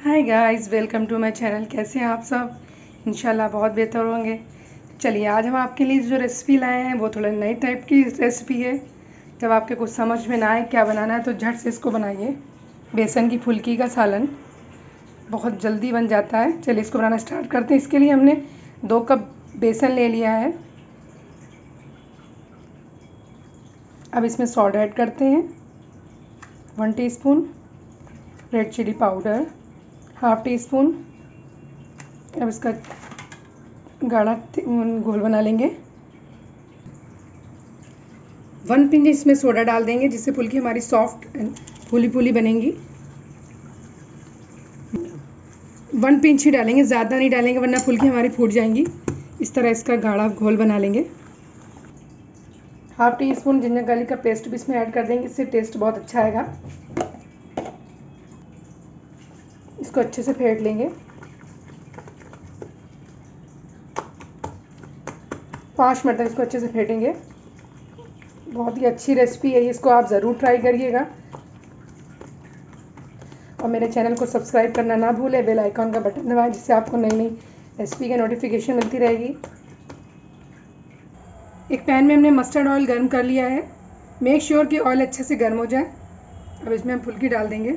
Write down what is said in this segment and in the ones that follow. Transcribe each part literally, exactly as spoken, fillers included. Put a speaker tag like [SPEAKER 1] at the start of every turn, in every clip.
[SPEAKER 1] Hi guys, welcome to my channel. कैसे हैं आप सब? इंशाल्लाह बहुत बेहतर होंगे। चलिए, आज हम आपके लिए जो रेसिपी लाए हैं वो थोड़ा नई टाइप की रेसिपी है। जब आपके कुछ समझ में ना आए क्या बनाना है तो झट से इसको बनाइए। बेसन की फुल्की का सालन बहुत जल्दी बन जाता है। चलिए इसको बनाना स्टार्ट करते हैं। इसके लिए हमने दो कप बेसन ले लिया है। अब इसमें सॉल्ट ऐड करते हैं, one teaspoon red chilli powder, half teaspoon. अब इसका गाढ़ा घोल बना लेंगे। वन पिंच इसमें सोडा डाल देंगे जिससे फुल्की हमारी सॉफ्ट फूली फूली बनेंगी। वन पिंच ही डालेंगे, ज़्यादा नहीं डालेंगे वरना फुल्की हमारी फूट जाएंगी। इस तरह इसका गाढ़ा घोल बना लेंगे। Half teaspoon ginger garlic का पेस्ट भी इसमें ऐड कर देंगे, इससे टेस्ट बहुत अच्छा आएगा। इसको अच्छे से फेंट लेंगे। पाँच मिनट तक इसको अच्छे से फेंटेंगे। बहुत ही अच्छी रेसिपी है, इसको आप ज़रूर ट्राई करिएगा। और मेरे चैनल को सब्सक्राइब करना ना भूलें, बेल आइकॉन का बटन दबाएं जिससे आपको नई नई रेसिपी की नोटिफिकेशन मिलती रहेगी। एक पैन में हमने मस्टर्ड ऑयल गर्म कर लिया है। मेक श्योर कि ऑयल अच्छे से गर्म हो जाए। अब इसमें हम फुल्की डाल देंगे।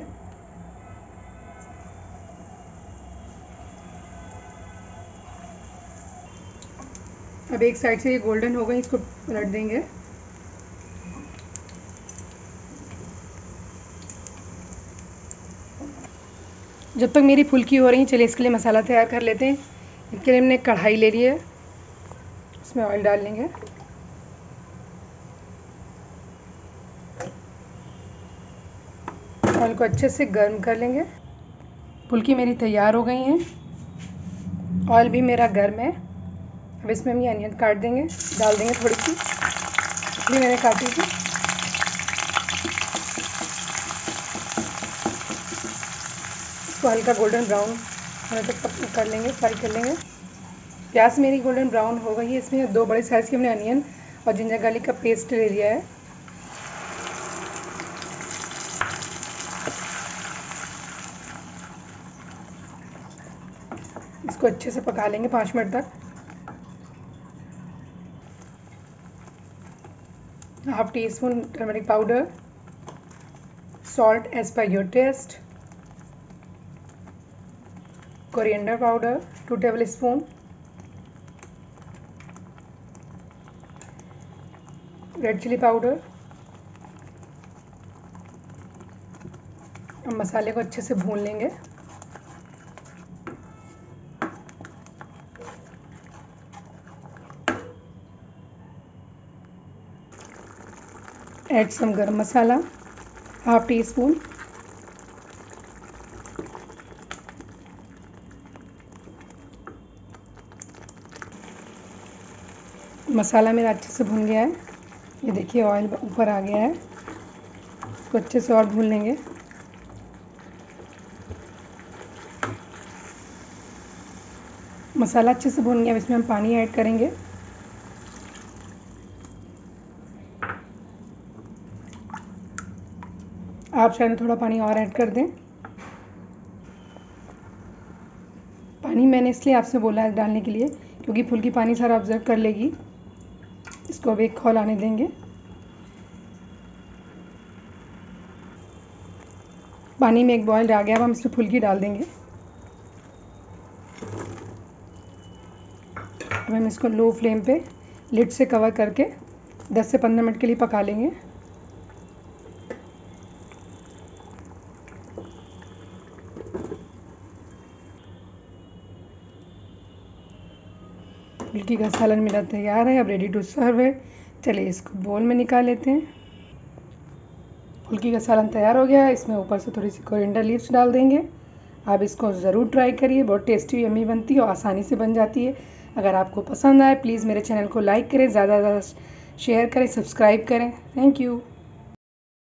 [SPEAKER 1] अब एक साइड से ये गोल्डन हो गई, इसको पलट देंगे। जब तक मेरी फुल्की हो रही है, चलिए इसके लिए मसाला तैयार कर लेते हैं। इसके लिए हमने कढ़ाई ले ली है, इसमें ऑयल डाल लेंगे। ऑयल को अच्छे से गर्म कर लेंगे। फुल्की मेरी तैयार हो गई हैं। ऑयल भी मेरा गर्म है। अब इसमें हम ये अनियन काट देंगे, डाल देंगे थोड़ी सी, इसलिए मैंने काटी थी। इसको हल्का गोल्डन ब्राउन होने तक कर लेंगे, फ्राई कर लेंगे। प्याज मेरी गोल्डन ब्राउन हो गई है। इसमें दो बड़े साइज़ के हमने अनियन और जिंजर गार्लिक का पेस्ट ले लिया है। इसको अच्छे से पका लेंगे पाँच मिनट तक। Half teaspoon turmeric powder, salt as per your taste, coriander powder two tablespoon, red chilli powder. अब मसाले को अच्छे से भून लेंगे। ऐड सम गरम मसाला, हाफ टी स्पून। मसाला मेरा अच्छे से भून गया है। ये देखिए ऑयल ऊपर आ गया है। इसको अच्छे से और भून लेंगे। मसाला अच्छे से भून गया। अब इसमें हम पानी ऐड करेंगे। आप शायद थोड़ा पानी और ऐड कर दें। पानी मैंने इसलिए आपसे बोला है डालने के लिए क्योंकि फुल्की पानी सारा ऑब्जर्व कर लेगी। इसको अब एक खौल आने देंगे। पानी में एक बॉयल आ गया। अब हम इसमें फुल्की डाल देंगे। अब हम इसको लो फ्लेम पे लिड से कवर करके दस से पंद्रह मिनट के लिए पका लेंगे। फुल्की का सालन मेरा तैयार है, अब रेडी टू सर्व है। चलिए इसको बोल में निकाल लेते हैं। फुल्की का सालन तैयार हो गया है। इसमें ऊपर से थोड़ी सी कोरिएंडर लीव्स डाल देंगे। आप इसको ज़रूर ट्राई करिए, बहुत टेस्टी यम्मी बनती है और आसानी से बन जाती है। अगर आपको पसंद आए प्लीज़ मेरे चैनल को लाइक करें, ज़्यादा से ज़्यादा शेयर करें, सब्सक्राइब करें। Thank you.